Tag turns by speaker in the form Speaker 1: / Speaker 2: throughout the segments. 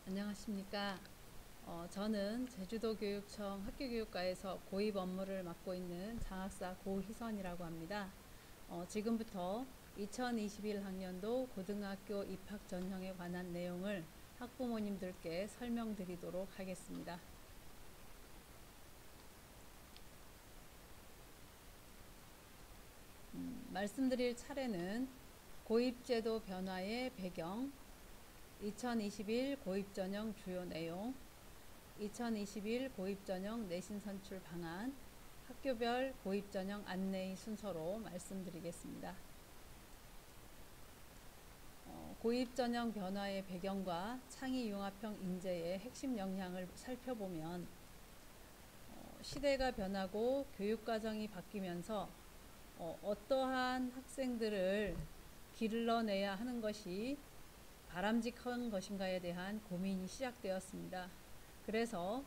Speaker 1: 안녕하십니까. 저는 제주도교육청 학교교육과에서 고입 업무를 맡고 있는 장학사 고희선이라고 합니다. 지금부터 2021 학년도 고등학교 입학 전형에 관한 내용을 학부모님들께 설명드리도록 하겠습니다. 말씀드릴 차례는 고입제도 변화의 배경, 2021 고입전형 주요 내용, 2021 고입전형 내신 선출 방안, 학교별 고입전형 안내의 순서로 말씀드리겠습니다. 고입전형 변화의 배경과 창의융합형 인재의 핵심 역량을 살펴보면 시대가 변하고 교육과정이 바뀌면서 어떠한 학생들을 길러내야 하는 것이 바람직한 것인가에 대한 고민이 시작되었습니다. 그래서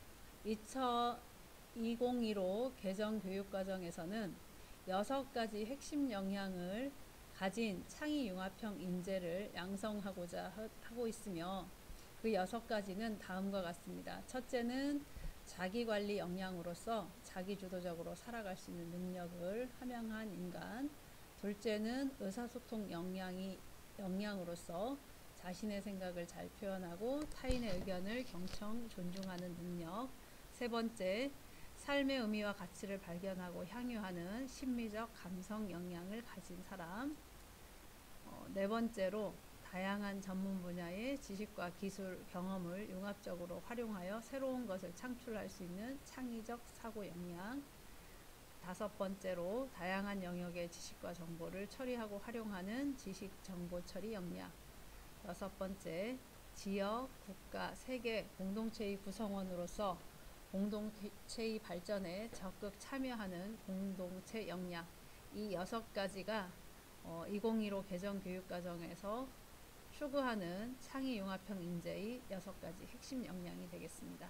Speaker 1: 2015 개정 교육과정에서는 6가지 핵심 역량을 가진 창의융합형 인재를 양성하고자 하고 있으며 그 6가지는 다음과 같습니다. 첫째는 자기관리 역량으로서 자기주도적으로 살아갈 수 있는 능력을 함양한 인간, 둘째는 의사소통 역량으로서 자신의 생각을 잘 표현하고 타인의 의견을 경청 존중하는 능력, 세 번째, 삶의 의미와 가치를 발견하고 향유하는 심미적 감성 역량을 가진 사람, 네 번째로 다양한 전문 분야의 지식과 기술, 경험을 융합적으로 활용하여 새로운 것을 창출할 수 있는 창의적 사고 역량, 다섯 번째로 다양한 영역의 지식과 정보를 처리하고 활용하는 지식 정보 처리 역량, 여섯 번째, 지역, 국가, 세계 공동체의 구성원으로서 공동체의 발전에 적극 참여하는 공동체 역량, 이 6가지가 2015 개정 교육과정에서 추구하는 창의융합형 인재의 6가지 핵심 역량이 되겠습니다.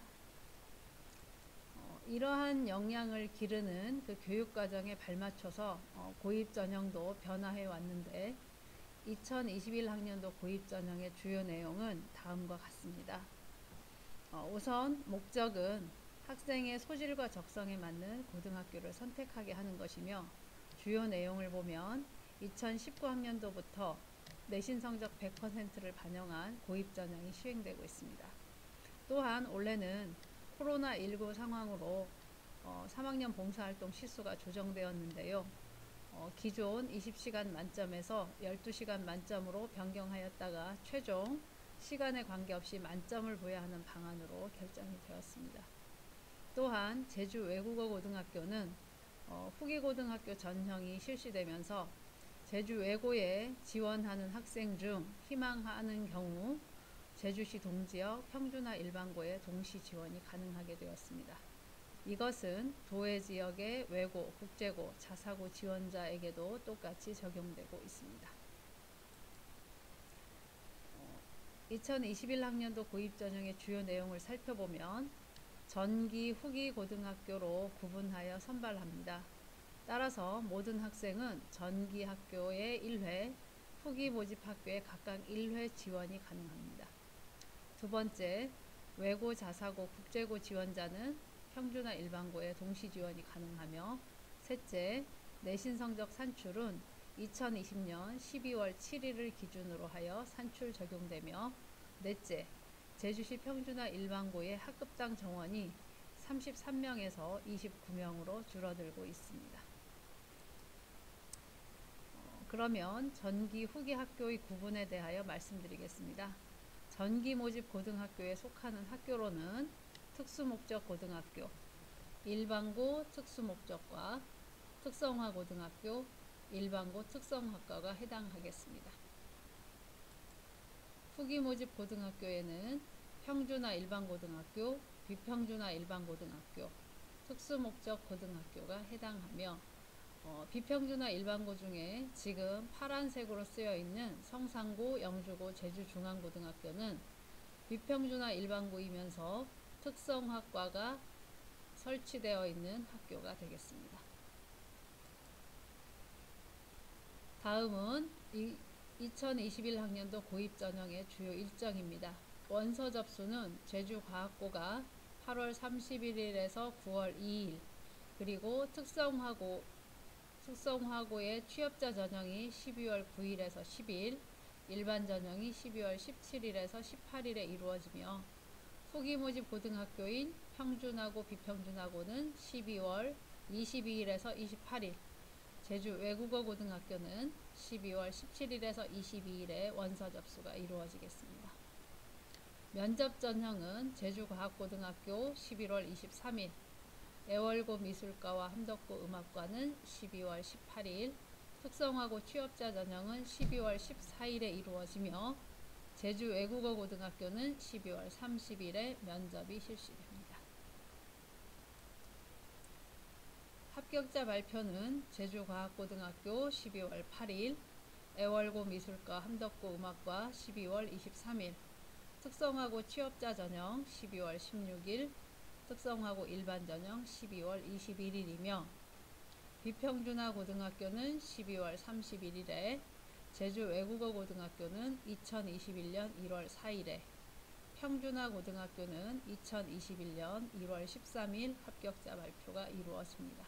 Speaker 1: 이러한 역량을 기르는 그 교육과정에 발맞춰서 고입전형도 변화해 왔는데 2021 학년도 고입전형의 주요 내용은 다음과 같습니다. 우선 목적은 학생의 소질과 적성에 맞는 고등학교를 선택하게 하는 것이며 주요 내용을 보면 2019 학년도부터 내신 성적 100%를 반영한 고입전형이 시행되고 있습니다. 또한 올해는 코로나19 상황으로 3학년 봉사활동 시수가 조정되었는데요. 기존 20시간 만점에서 12시간 만점으로 변경하였다가 최종 시간에 관계없이 만점을 부여야 하는 방안으로 결정이 되었습니다. 또한 제주 외국어 고등학교는 후기고등학교 전형이 실시되면서 제주 외고에 지원하는 학생 중 희망하는 경우 제주시 동지역 평준화 일반고에 동시 지원이 가능하게 되었습니다. 이것은 도외 지역의 외고, 국제고, 자사고 지원자에게도 똑같이 적용되고 있습니다. 2021 학년도 고입전형의 주요 내용을 살펴보면 전기, 후기 고등학교로 구분하여 선발합니다. 따라서 모든 학생은 전기 학교에 1회, 후기 모집 학교에 각각 1회 지원이 가능합니다. 두 번째, 외고, 자사고, 국제고 지원자는 평준화 일반고에 동시 지원이 가능하며, 셋째, 내신 성적 산출은 2020년 12월 7일을 기준으로 하여 산출 적용되며, 넷째, 제주시 평준화 일반고의 학급당 정원이 33명에서 29명으로 줄어들고 있습니다. 그러면 전기, 후기 학교의 구분에 대하여 말씀드리겠습니다. 전기 모집 고등학교에 속하는 학교로는 특수목적 고등학교, 일반고 특수목적과 특성화 고등학교, 일반고 특성화과가 해당하겠습니다. 후기 모집 고등학교에는 평준화 일반고등학교, 비평준화 일반고등학교, 특수목적 고등학교가 해당하며 비평준화 일반고 중에 지금 파란색으로 쓰여 있는 성산고, 영주고, 제주중앙고등학교는 비평준화 일반고이면서 특성화과가 설치되어 있는 학교가 되겠습니다. 다음은 2021 학년도 고입전형의 주요 일정입니다. 원서 접수는 제주과학고가 8월 31일에서 9월 2일, 그리고 특성화고의 취업자 전형이 12월 9일에서 10일, 일반 전형이 12월 17일에서 18일에 이루어지며, 후기 모집 고등학교인 평준화고 비평준화고는 12월 22일에서 28일, 제주 외국어 고등학교는 12월 17일에서 22일에 원서 접수가 이루어지겠습니다. 면접 전형은 제주과학고등학교 11월 23일, 애월고 미술과와 함덕고 음악과는 12월 18일, 특성화고 취업자 전형은 12월 14일에 이루어지며, 제주 외국어 고등학교는 12월 30일에 면접이 실시됩니다. 합격자 발표는 제주과학고등학교 12월 8일, 애월고 미술과 함덕고 음악과 12월 23일, 특성화고 취업자 전형 12월 16일, 특성화고 일반 전형 12월 21일이며, 비평준화 고등학교는 12월 31일에, 제주 외국어 고등학교는 2021년 1월 4일에, 평준화 고등학교는 2021년 1월 13일 합격자 발표가 이루어집니다.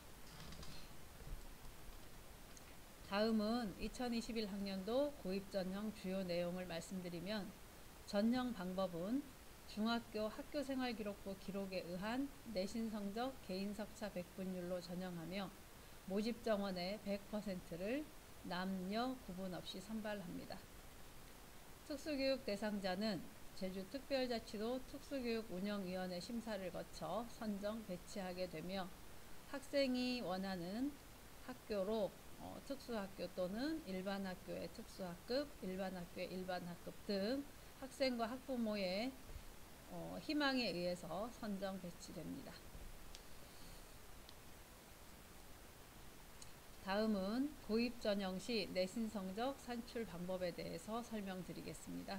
Speaker 1: 다음은 2021 학년도 고입전형 주요 내용을 말씀드리면, 전형 방법은 중학교 학교생활기록부 기록에 의한 내신 성적 개인석차 백분율로 전형하며, 모집 정원의 100%를 남녀 구분 없이 선발합니다. 특수교육 대상자는 제주특별자치도 특수교육운영위원회 심사를 거쳐 선정 배치하게 되며, 학생이 원하는 학교로 특수학교 또는 일반학교의 특수학급, 일반학교의 일반학급 등 학생과 학부모의 희망에 의해서 선정 배치됩니다. 다음은 고입 전형 시 내신 성적 산출 방법에 대해서 설명드리겠습니다.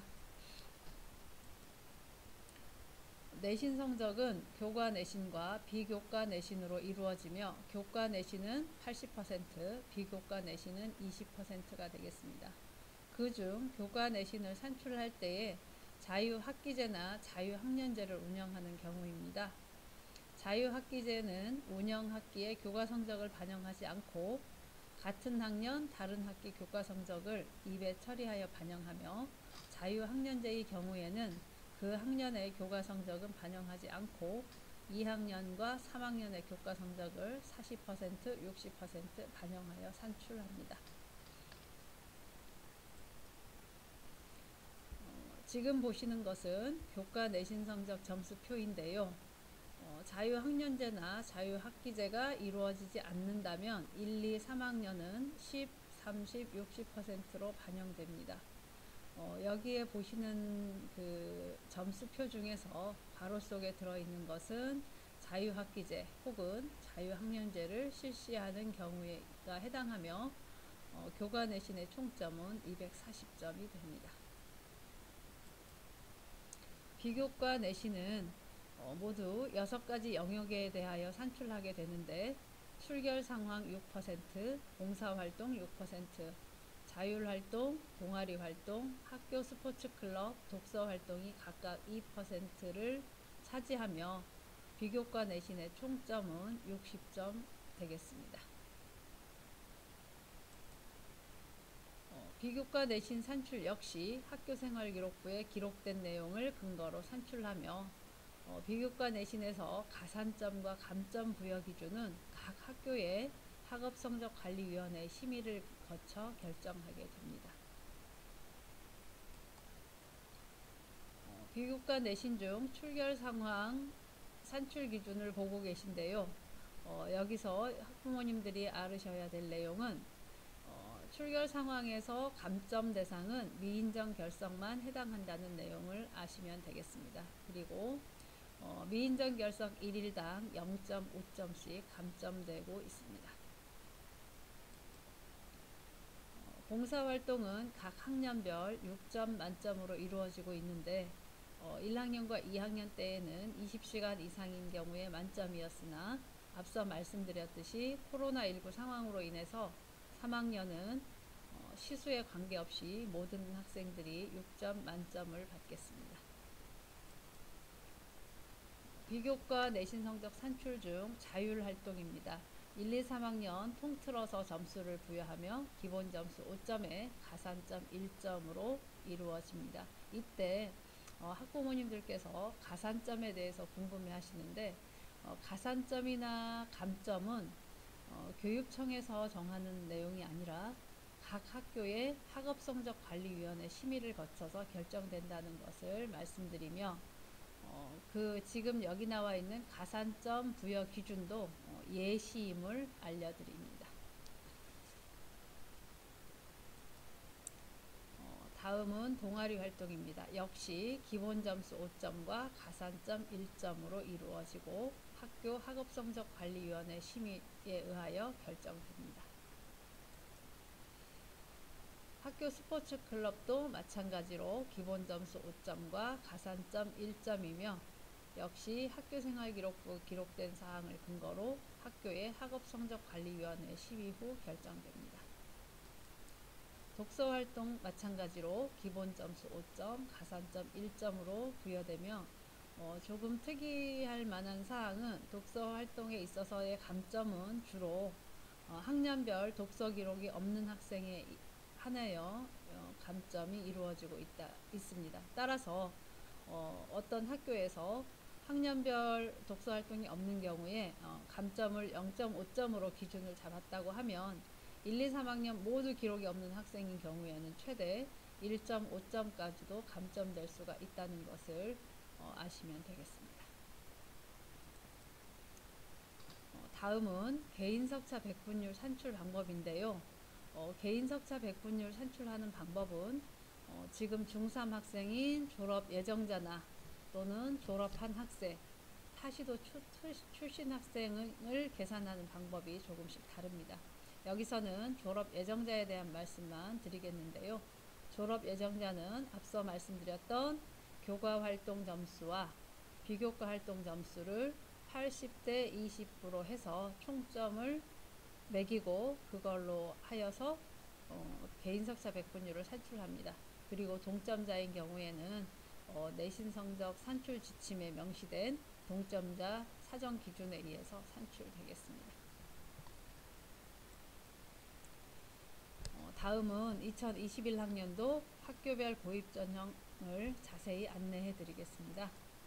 Speaker 1: 내신 성적은 교과 내신과 비교과 내신으로 이루어지며, 교과 내신은 80%, 비교과 내신은 20%가 되겠습니다. 그중 교과 내신을 산출할 때에 자유학기제나 자유학년제를 운영하는 경우입니다. 자유학기제는 운영학기의 교과 성적을 반영하지 않고 같은 학년 다른 학기 교과 성적을 입에 처리하여 반영하며, 자유학년제의 경우에는 그 학년의 교과 성적은 반영하지 않고 2학년과 3학년의 교과 성적을 40%, 60% 반영하여 산출합니다. 지금 보시는 것은 교과 내신 성적 점수표인데요. 자유학년제나 자유학기제가 이루어지지 않는다면 1, 2, 3학년은 10, 30, 60%로 반영됩니다. 여기에 보시는 그 점수표 중에서 괄호 속에 들어있는 것은 자유학기제 혹은 자유학년제를 실시하는 경우가 해당하며, 교과 내신의 총점은 240점이 됩니다. 비교과 내신은 모두 6가지 영역에 대하여 산출하게 되는데, 출결 상황 6%, 봉사활동 6%, 자율활동, 동아리활동, 학교 스포츠클럽, 독서활동이 각각 2%를 차지하며, 비교과 내신의 총점은 60점 되겠습니다. 비교과 내신 산출 역시 학교생활기록부에 기록된 내용을 근거로 산출하며, 비교과 내신에서 가산점과 감점 부여 기준은 각 학교의 학업성적관리위원회 심의를 거쳐 결정하게 됩니다. 비교과 내신 중 출결 상황 산출 기준을 보고 계신데요. 여기서 학부모님들이 알으셔야 될 내용은, 출결 상황에서 감점 대상은 미인정 결석만 해당한다는 내용을 아시면 되겠습니다. 그리고 미인정 결석 1일당 0.5점씩 감점되고 있습니다. 봉사활동은 각 학년별 6점 만점으로 이루어지고 있는데, 1학년과 2학년 때에는 20시간 이상인 경우에 만점이었으나, 앞서 말씀드렸듯이 코로나19 상황으로 인해서 3학년은 시수에 관계없이 모든 학생들이 6점 만점을 받겠습니다. 비교과 내신 성적 산출 중 자율 활동입니다. 1, 2, 3학년 통틀어서 점수를 부여하며 기본 점수 5점에 가산점 1점으로 이루어집니다. 이때 학부모님들께서 가산점에 대해서 궁금해 하시는데 가산점이나 감점은 교육청에서 정하는 내용이 아니라 각 학교의 학업성적관리위원회 심의를 거쳐서 결정된다는 것을 말씀드리며 지금 여기 나와 있는 가산점 부여 기준도 예시임을 알려드립니다. 다음은 동아리 활동입니다. 역시 기본 점수 5점과 가산점 1점으로 이루어지고 학교 학업성적관리위원회 심의에 의하여 결정됩니다. 학교 스포츠 클럽도 마찬가지로 기본 점수 5점과 가산점 1점이며 역시 학교생활기록부에 기록된 사항을 근거로 학교의 학업성적관리위원회 심의 후 결정됩니다. 독서활동 마찬가지로 기본 점수 5점, 가산점 1점으로 부여되며 조금 특이할 만한 사항은 독서활동에 있어서의 감점은 주로 학년별 독서 기록이 없는 학생에 한하여 감점이 이루어지고 있습니다. 따라서 어떤 학교에서 학년별 독서활동이 없는 경우에 감점을 0.5점으로 기준을 잡았다고 하면 1, 2, 3학년 모두 기록이 없는 학생인 경우에는 최대 1.5점까지도 감점될 수가 있다는 것을 아시면 되겠습니다. 다음은 개인석차 백분율 산출 방법인데요. 개인석차 백분율 산출하는 방법은 지금 중3 학생인 졸업 예정자나 또는 졸업한 학생, 타시도 출신 학생을 계산하는 방법이 조금씩 다릅니다. 여기서는 졸업 예정자에 대한 말씀만 드리겠는데요. 졸업 예정자는 앞서 말씀드렸던 교과 활동 점수와 비교과 활동 점수를 80대 20으로 해서 총점을 매기고 그걸로 하여서 개인석차 백분율을 산출합니다. 그리고 동점자인 경우에는 내신 성적 산출 지침에 명시된 동점자 사정 기준에 의해서 산출되겠습니다. 다음은 2021학년도 학교별 고입 전형을 자세히 안내해 드리겠습니다.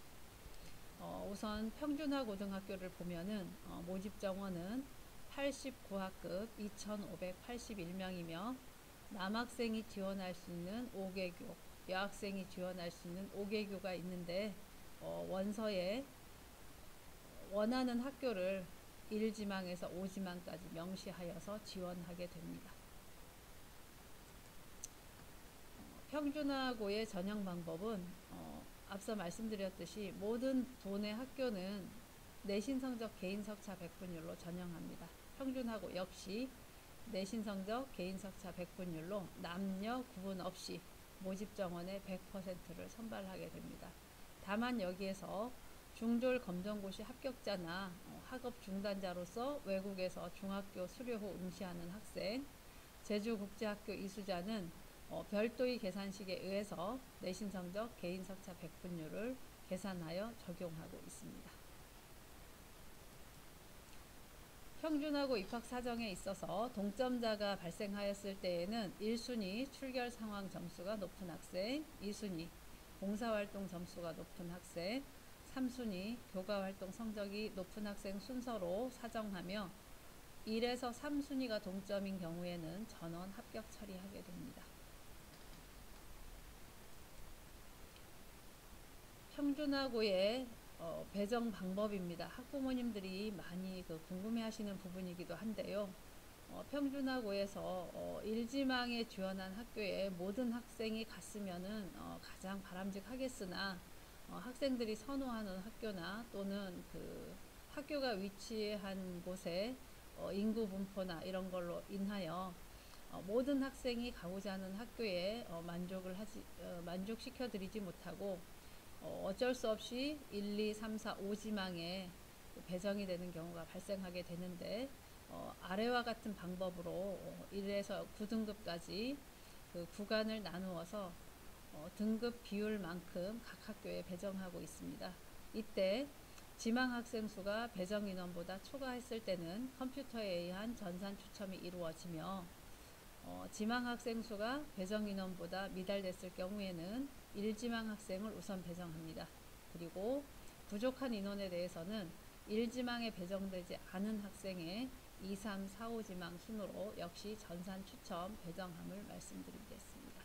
Speaker 1: 우선 평준화 고등학교를 보면은 모집 정원은 89학급 2,581명이며 남학생이 지원할 수 있는 5개교, 여학생이 지원할 수 있는 5개교가 있는데 원서에 원하는 학교를 1지망에서 5지망까지 명시하여서 지원하게 됩니다. 평준화고의 전형 방법은 앞서 말씀드렸듯이 모든 도내 학교는 내신 성적 개인 석차 백분율로 전형합니다. 평준화고 역시 내신 성적 개인 석차 백분율로 남녀 구분 없이 모집 정원의 100%를 선발하게 됩니다. 다만 여기에서 중졸 검정고시 합격자나 학업 중단자로서 외국에서 중학교 수료 후 응시하는 학생, 제주국제학교 이수자는 별도의 계산식에 의해서 내신 성적 개인 석차 백분율을 계산하여 적용하고 있습니다. 평준화고 입학 사정에 있어서 동점자가 발생하였을 때에는 1순위 출결 상황 점수가 높은 학생, 2순위 봉사활동 점수가 높은 학생, 3순위 교과활동 성적이 높은 학생 순서로 사정하며 1에서 3순위가 동점인 경우에는 전원 합격 처리하게 됩니다. 평준화고의 배정 방법입니다. 학부모님들이 많이 궁금해하시는 부분이기도 한데요. 평준화고에서 1지망에 지원한 학교에 모든 학생이 갔으면은 가장 바람직하겠으나 학생들이 선호하는 학교나 또는 그 학교가 위치한 곳에 인구 분포나 이런 걸로 인하여 모든 학생이 가고자 하는 학교에 만족시켜 드리지 못하고 어쩔 수 없이 1, 2, 3, 4, 5지망에 배정이 되는 경우가 발생하게 되는데 아래와 같은 방법으로 1에서 9등급까지 그 구간을 나누어서 등급 비율만큼 각 학교에 배정하고 있습니다. 이때 지망 학생 수가 배정 인원보다 초과했을 때는 컴퓨터에 의한 전산 추첨이 이루어지며 지망 학생 수가 배정 인원보다 미달됐을 경우에는 1지망 학생을 우선 배정합니다. 그리고 부족한 인원에 대해서는 1지망에 배정되지 않은 학생의 2, 3, 4, 5지망 순으로 역시 전산 추첨 배정함을 말씀드리겠습니다.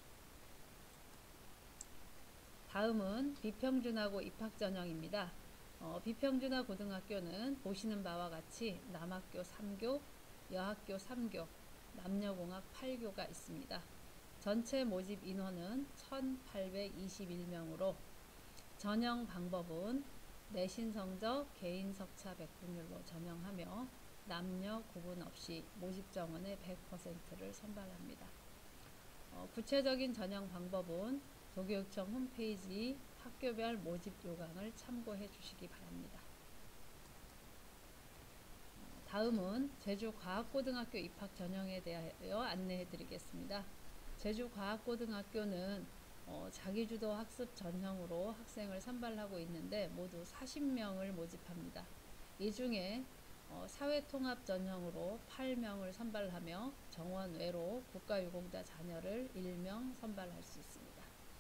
Speaker 1: 다음은 비평준하고 입학전형입니다. 비평준화 고등학교는 보시는 바와 같이 남학교 3교, 여학교 3교, 남녀공학 8교가 있습니다. 전체 모집 인원은 1821명으로 전형 방법은 내신 성적, 개인 석차 백분율로 전형하며 남녀 구분 없이 모집 정원의 100%를 선발합니다. 구체적인 전형 방법은 도교육청 홈페이지 학교별 모집 요강을 참고해 주시기 바랍니다. 다음은 제주과학고등학교 입학 전형에 대하여 안내해 드리겠습니다. 제주과학고등학교는 자기주도 학습 전형으로 학생을 선발하고 있는데 모두 40명을 모집합니다. 이 중에 사회통합 전형으로 8명을 선발하며 정원 외로 국가유공자 자녀를 1명 선발할 수 있습니다.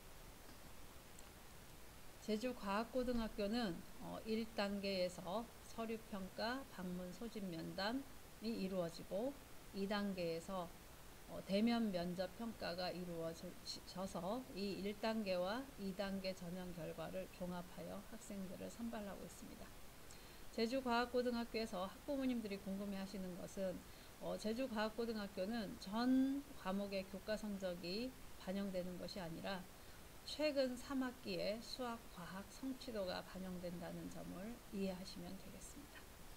Speaker 1: 제주과학고등학교는 1단계에서 서류평가, 방문 소집 면담이 이루어지고 2단계에서 대면 면접 평가가 이루어져서 이 1단계와 2단계 전형 결과를 종합하여 학생들을 선발하고 있습니다. 제주과학고등학교에서 학부모님들이 궁금해하시는 것은 제주과학고등학교는 전 과목의 교과 성적이 반영되는 것이 아니라 최근 3학기에 수학, 과학 성취도가 반영된다는 점을 이해하시면 되겠습니다.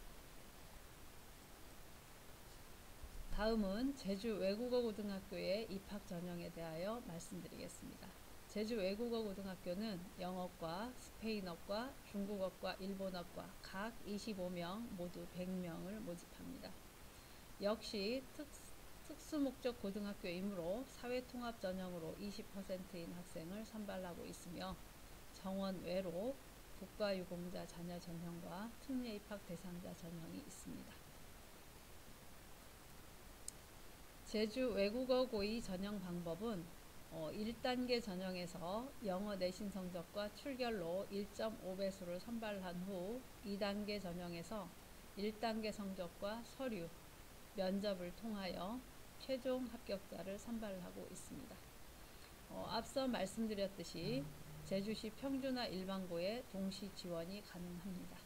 Speaker 1: 다음은 제주 외국어고등학교의 입학 전형에 대하여 말씀드리겠습니다. 제주 외국어고등학교는 영어과, 스페인어과, 중국어과, 일본어과 각 25명 모두 100명을 모집합니다. 역시 특수목적 고등학교이므로 사회통합 전형으로 20%인 학생을 선발하고 있으며 정원 외로 국가유공자 자녀 전형과 특례입학 대상자 전형이 있습니다. 제주 외국어 고2 전형 방법은 1단계 전형에서 영어 내신 성적과 출결로 1.5배수를 선발한 후 2단계 전형에서 1단계 성적과 서류, 면접을 통하여 최종 합격자를 선발하고 있습니다. 앞서 말씀드렸듯이 제주시 평준화 일반고에 동시 지원이 가능합니다.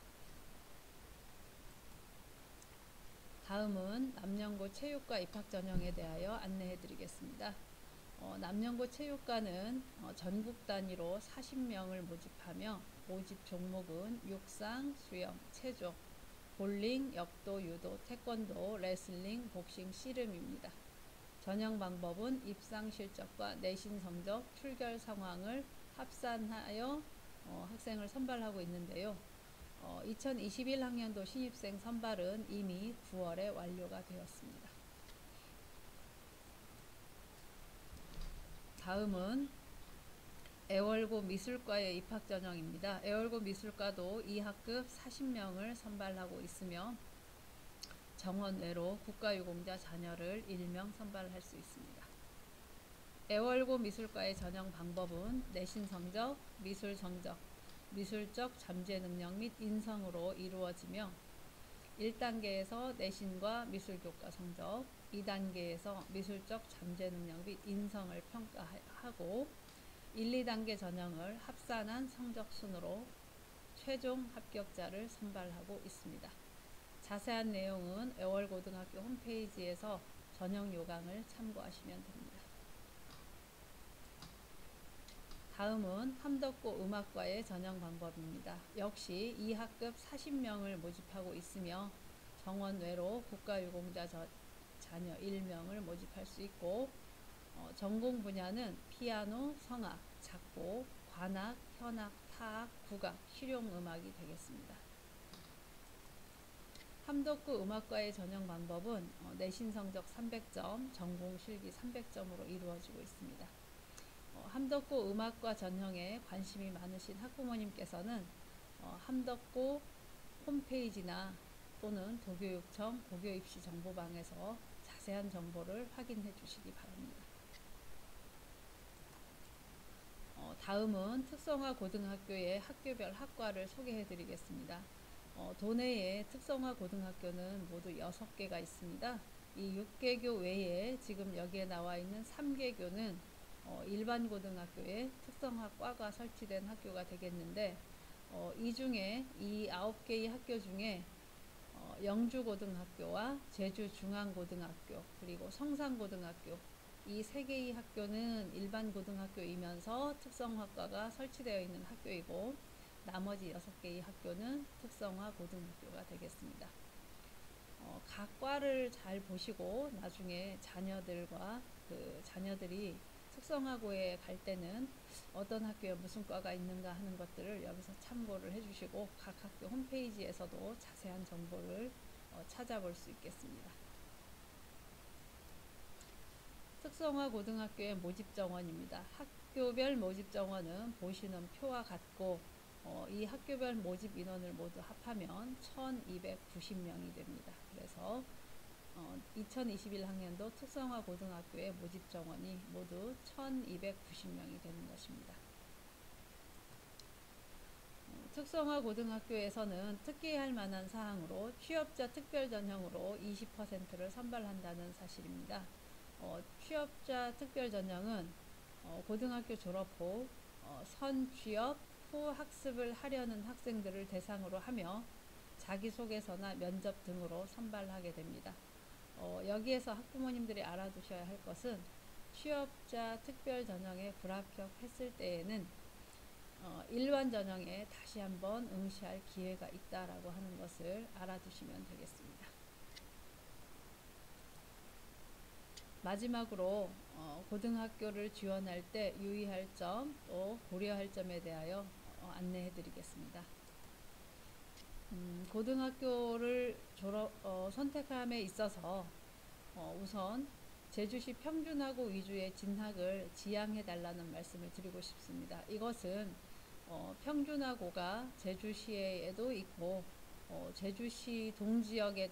Speaker 1: 다음은 남녀고 체육과 입학 전형에 대하여 안내해 드리겠습니다. 남녀고 체육과는 전국 단위로 40명을 모집하며 모집 종목은 육상, 수영, 체조, 볼링, 역도, 유도, 태권도, 레슬링, 복싱, 씨름입니다. 전형 방법은 입상 실적과 내신 성적, 출결 상황을 합산하여 학생을 선발하고 있는데요. 2021학년도 신입생 선발은 이미 9월에 완료가 되었습니다. 다음은 애월고 미술과의 입학 전형입니다. 애월고 미술과도 2학급 40명을 선발하고 있으며 정원 외로 국가유공자 자녀를 1명 선발할 수 있습니다. 애월고 미술과의 전형 방법은 내신 성적, 미술 성적, 미술적 잠재 능력 및 인성으로 이루어지며 1단계에서 내신과 미술교과 성적, 2단계에서 미술적 잠재 능력 및 인성을 평가하고 1, 2단계 전형을 합산한 성적 순으로 최종 합격자를 선발하고 있습니다. 자세한 내용은 애월고등학교 홈페이지에서 전형 요강을 참고하시면 됩니다. 다음은 함덕고 음악과의 전형 방법입니다. 역시 2학급 40명을 모집하고 있으며 정원 외로 국가유공자 자녀 1명을 모집할 수 있고 전공 분야는 피아노, 성악, 작곡, 관악, 현악, 타악, 국악, 실용음악이 되겠습니다. 함덕고 음악과의 전형 방법은 내신 성적 300점, 전공 실기 300점으로 이루어지고 있습니다. 함덕고 음악과 전형에 관심이 많으신 학부모님께서는 함덕고 홈페이지나 또는 도교육청 고교입시 정보방에서 자세한 정보를 확인해 주시기 바랍니다. 다음은 특성화 고등학교의 학교별 학과를 소개해 드리겠습니다. 도내에 특성화 고등학교는 모두 6개가 있습니다. 이 6개교 외에 지금 여기에 나와 있는 3개교는 일반 고등학교에 특성화과가 설치된 학교가 되겠는데, 이 중에 이 9개의 학교 중에 영주고등학교와 제주중앙고등학교 그리고 성산고등학교 이 3개의 학교는 일반 고등학교이면서 특성화과가 설치되어 있는 학교이고, 나머지 6개의 학교는 특성화 고등학교가 되겠습니다. 각 과를 잘 보시고 나중에 자녀들이 특성화고에 갈 때는 어떤 학교에 무슨 과가 있는가 하는 것들을 여기서 참고를 해주시고, 각 학교 홈페이지에서도 자세한 정보를 찾아볼 수 있겠습니다. 특성화 고등학교의 모집 정원입니다. 학교별 모집 정원은 보시는 표와 같고, 이 학교별 모집 인원을 모두 합하면 1290명이 됩니다. 그래서 2021학년도 특성화 고등학교의 모집 정원이 모두 1290명이 되는 것입니다. 특성화 고등학교에서는 특기할 만한 사항으로 취업자 특별 전형으로 20%를 선발한다는 사실입니다. 취업자 특별 전형은 고등학교 졸업 후 선취업 후 학습을 하려는 학생들을 대상으로 하며 자기소개서나 면접 등으로 선발하게 됩니다. 여기에서 학부모님들이 알아두셔야 할 것은, 취업자 특별 전형에 불합격했을 때에는 일반 전형에 다시 한번 응시할 기회가 있다라고 하는 것을 알아두시면 되겠습니다. 마지막으로 고등학교를 지원할 때 유의할 점, 또 고려할 점에 대하여 안내해 드리겠습니다. 고등학교를 선택함에 있어서 우선 제주시 평준화고 위주의 진학을 지향해 달라는 말씀을 드리고 싶습니다. 이것은 평준화고가 제주시에도 있고, 제주시 동지역에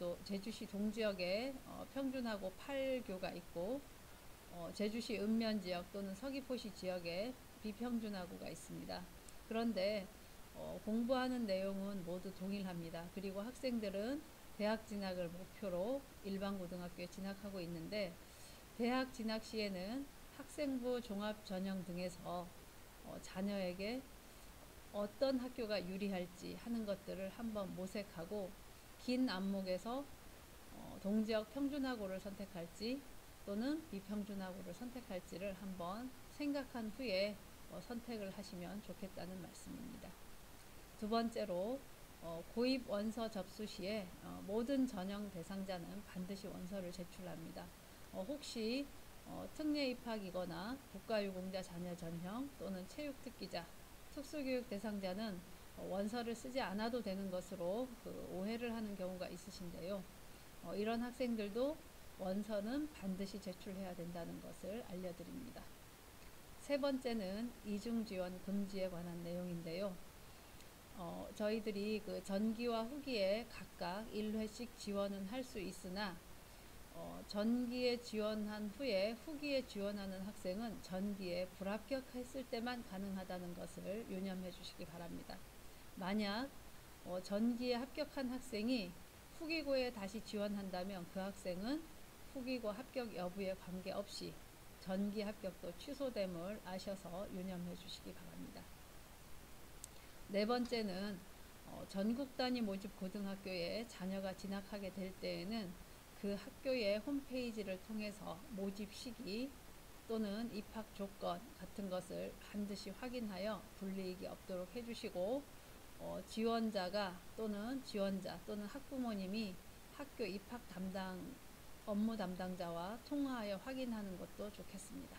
Speaker 1: 평준화고 8교가 있고, 제주시 읍면지역 또는 서귀포시 지역에 비평준화고가 있습니다. 그런데 공부하는 내용은 모두 동일합니다. 그리고 학생들은 대학 진학을 목표로 일반 고등학교에 진학하고 있는데, 대학 진학 시에는 학생부 종합 전형 등에서 자녀에게 어떤 학교가 유리할지 하는 것들을 한번 모색하고, 긴 안목에서 동지역 평준화고를 선택할지 또는 비평준화고를 선택할지를 한번 생각한 후에 선택을 하시면 좋겠다는 말씀입니다. 두 번째로 고입 원서 접수 시에 모든 전형 대상자는 반드시 원서를 제출합니다. 혹시 특례 입학이거나 국가유공자 자녀 전형 또는 체육특기자, 특수교육 대상자는 원서를 쓰지 않아도 되는 것으로 오해를 하는 경우가 있으신데요. 이런 학생들도 원서는 반드시 제출해야 된다는 것을 알려드립니다. 세 번째는 이중지원 금지에 관한 내용인데요. 저희들이 전기와 후기에 각각 1회씩 지원은 할 수 있으나, 전기에 지원한 후에 후기에 지원하는 학생은 전기에 불합격했을 때만 가능하다는 것을 유념해 주시기 바랍니다. 만약 전기에 합격한 학생이 후기고에 다시 지원한다면 그 학생은 후기고 합격 여부에 관계없이 전기 합격도 취소됨을 아셔서 유념해 주시기 바랍니다. 네 번째는 전국 단위 모집 고등학교에 자녀가 진학하게 될 때에는 그 학교의 홈페이지를 통해서 모집 시기 또는 입학 조건 같은 것을 반드시 확인하여 불이익이 없도록 해주시고, 지원자 또는 학부모님이 학교 입학 업무 담당자와 통화하여 확인하는 것도 좋겠습니다.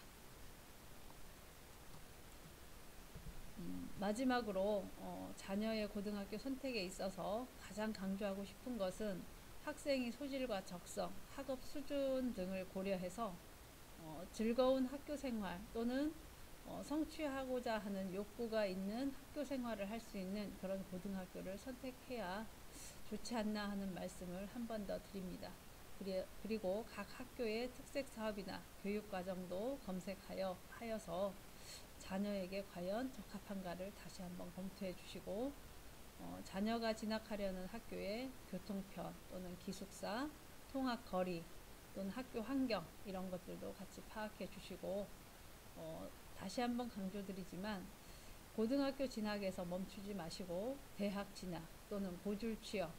Speaker 1: 마지막으로 자녀의 고등학교 선택에 있어서 가장 강조하고 싶은 것은, 학생의 소질과 적성, 학업 수준 등을 고려해서 즐거운 학교 생활 또는 성취하고자 하는 욕구가 있는 학교 생활을 할 수 있는 그런 고등학교를 선택해야 좋지 않나 하는 말씀을 한 번 더 드립니다. 그리고 각 학교의 특색 사업이나 교육 과정도 검색하여서 자녀에게 과연 적합한가를 다시 한번 검토해 주시고, 자녀가 진학하려는 학교의 교통편 또는 기숙사, 통학 거리 또는 학교 환경 이런 것들도 같이 파악해 주시고, 다시 한번 강조드리지만 고등학교 진학에서 멈추지 마시고 대학 진학 또는 고졸 취업,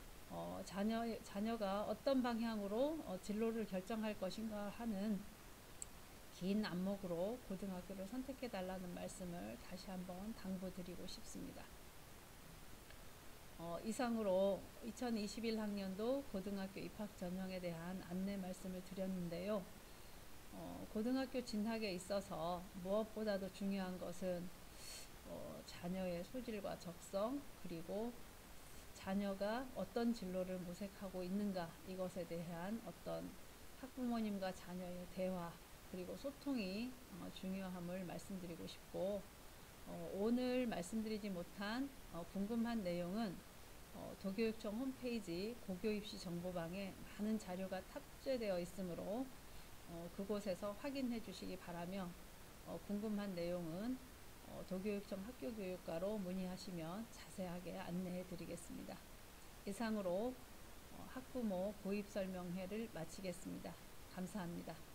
Speaker 1: 자녀가 어떤 방향으로 진로를 결정할 것인가 하는 긴 안목으로 고등학교를 선택해 달라는 말씀을 다시 한번 당부드리고 싶습니다. 이상으로 2021학년도 고등학교 입학 전형에 대한 안내 말씀을 드렸는데요. 고등학교 진학에 있어서 무엇보다도 중요한 것은 자녀의 소질과 적성, 그리고 자녀가 어떤 진로를 모색하고 있는가, 이것에 대한 어떤 학부모님과 자녀의 대화 그리고 소통이 중요함을 말씀드리고 싶고, 오늘 말씀드리지 못한 궁금한 내용은 도교육청 홈페이지 고교입시 정보방에 많은 자료가 탑재되어 있으므로 그곳에서 확인해 주시기 바라며, 궁금한 내용은 도교육청 학교교육과로 문의하시면 자세하게 안내해 드리겠습니다. 이상으로 학부모 고입설명회를 마치겠습니다. 감사합니다.